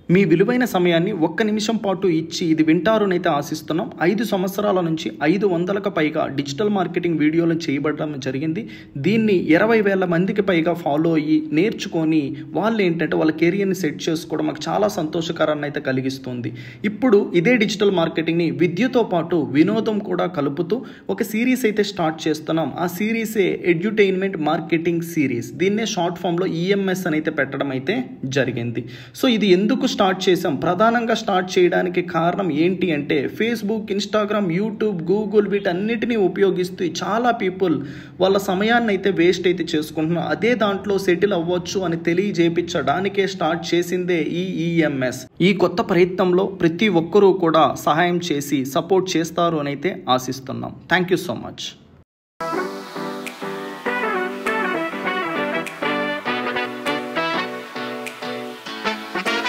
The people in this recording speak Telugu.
మీ విలువైన సమయాన్ని ఒక్క నిమిషం పాటు ఇచ్చి ఇది వింటారునైతే ఆశిస్తున్నాం. 5 సంవత్సరాల నుంచి 500కు పైగా డిజిటల్ మార్కెటింగ్ వీడియోలు చేయబడడం జరిగింది. దీన్ని 20,000 మందికి పైగా ఫాలో అయ్యి నేర్చుకొని వాళ్ళు ఏంటంటే వాళ్ళ కెరియర్ని సెట్ చేసుకోవడం మాకు చాలా సంతోషకరాన్ని అయితే కలిగిస్తుంది. ఇప్పుడు ఇదే డిజిటల్ మార్కెటింగ్ని విద్యతో పాటు వినోదం కూడా కలుపుతూ ఒక సిరీస్ అయితే స్టార్ట్ చేస్తున్నాం. ఆ సిరీసే ఎడ్యుటైన్మెంట్ మార్కెటింగ్ సిరీస్. దీన్నే షార్ట్ ఫామ్లో EMS అని అయితే పెట్టడం అయితే జరిగింది. సో ఇది ఎందుకు స్టార్ట్ చేసాం, ప్రధానంగా స్టార్ట్ చేయడానికి కారణం ఏంటి అంటే ఫేస్బుక్, ఇన్స్టాగ్రామ్, యూట్యూబ్, గూగుల్ వీటన్నిటిని ఉపయోగిస్తూ చాలా పీపుల్ వాళ్ళ సమయాన్ని అయితే వేస్ట్ అయితే చేసుకుంటున్నారు. అదే దాంట్లో సెటిల్ అవ్వచ్చు అని తెలియజేపించడానికే స్టార్ట్ చేసిందే ఈ EMS. ఈ కొత్త ప్రయత్నంలో ప్రతి ఒక్కరూ కూడా సహాయం చేసి సపోర్ట్ చేస్తారు అని అయితే ఆశిస్తున్నాం. Thank you so much.